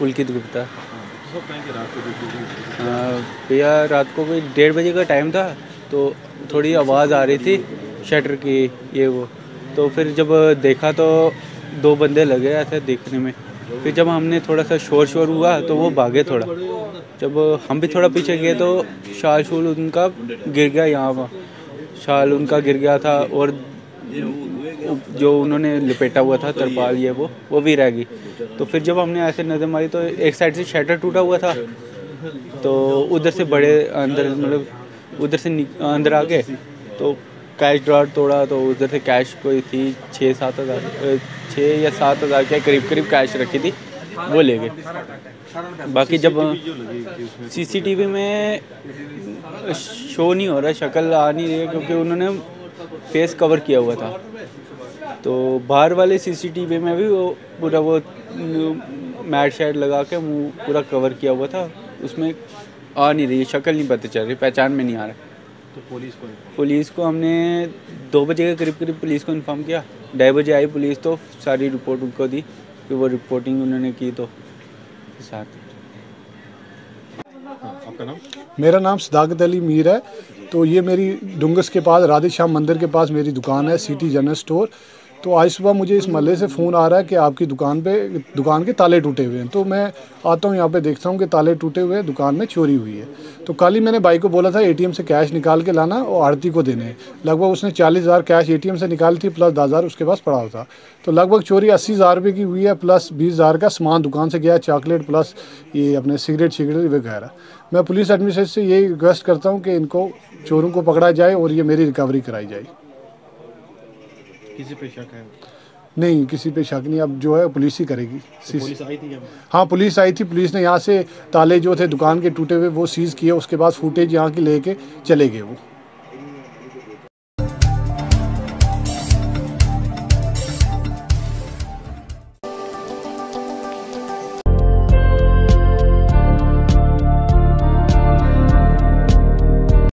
पुलकित गुप्ता। भैया रात को कोई 1:30 बजे का टाइम था, तो थोड़ी आवाज़ आ रही थी शटर की, ये वो। तो फिर जब देखा तो 2 बंदे लगे ऐसे देखने में। फिर जब हमने थोड़ा सा शोर हुआ तो वो भागे थोड़ा। जब हम भी थोड़ा पीछे गए तो शाल शूल उनका गिर गया, यहाँ वहाँ शाल उनका गिर गया था, और जो उन्होंने लपेटा हुआ था तरपाल ये वो भी रह गई। तो फिर जब हमने ऐसे नज़र मारी तो एक साइड से शटर टूटा हुआ था, तो उधर से बड़े अंदर मतलब उधर से अंदर आ गए, तो कैश ड्रॉर तोड़ा। तो उधर से कैश कोई थी 6-7 हज़ार 6 या 7 हज़ार के करीब कैश रखी थी, वो ले गए। बाकी जब सीसीटीवी में शो नहीं हो रहा, शक्ल आ नहीं रही है, क्योंकि उन्होंने फेस कवर किया हुआ था। तो बाहर वाले सीसीटीवी में भी वो पूरा वो मैट शैट लगा के मुंह पूरा कवर किया हुआ था, उसमें आ नहीं रही, शक्ल नहीं पता चल रही, पहचान में नहीं आ रहा। तो पुलिस को हमने 2 बजे के करीब पुलिस को इन्फॉर्म किया। 2:30 बजे आई पुलिस, तो सारी रिपोर्ट उनको दी, फिर वो रिपोर्टिंग उन्होंने की। तो साथ आपका नाम? मेरा नाम सदाकत अली मीर है। तो ये मेरी डुंगस के पास राधे श्याम मंदिर के पास मेरी दुकान है, सिटी जनरल स्टोर। तो आज सुबह मुझे इस महल्ले से फ़ोन आ रहा है कि आपकी दुकान के ताले टूटे हुए हैं। तो मैं आता हूँ यहाँ पे, देखता हूँ कि ताले टूटे हुए हैं, दुकान में चोरी हुई है। तो कल ही मैंने भाई को बोला था एटीएम से कैश निकाल के लाना और आड़ती को देने। लगभग उसने 40,000 कैश एटीएम से निकाली थी, प्लस 10,000 उसके पास पड़ा था। तो लगभग चोरी 80,000 रुपये की हुई है, प्लस 20,000 का सामान दुकान से गया, चॉकलेट प्लस ये अपने सिगरेट वगैरह। मैं पुलिस एडमिनिस्ट्रेशन से यही रिक्वेस्ट करता हूँ कि इनको चोरों को पकड़ा जाए और ये मेरी रिकवरी कराई जाए। किसी पे शक है? नहीं, किसी पे शक नहीं, अब जो है पुलिस ही करेगी। तो पुलिस आई थी? हाँ, पुलिस आई थी। पुलिस ने यहाँ से ताले जो थे दुकान के टूटे हुए वो सीज़ किए, उसके बाद फुटेज यहाँ की लेके चले गए वो।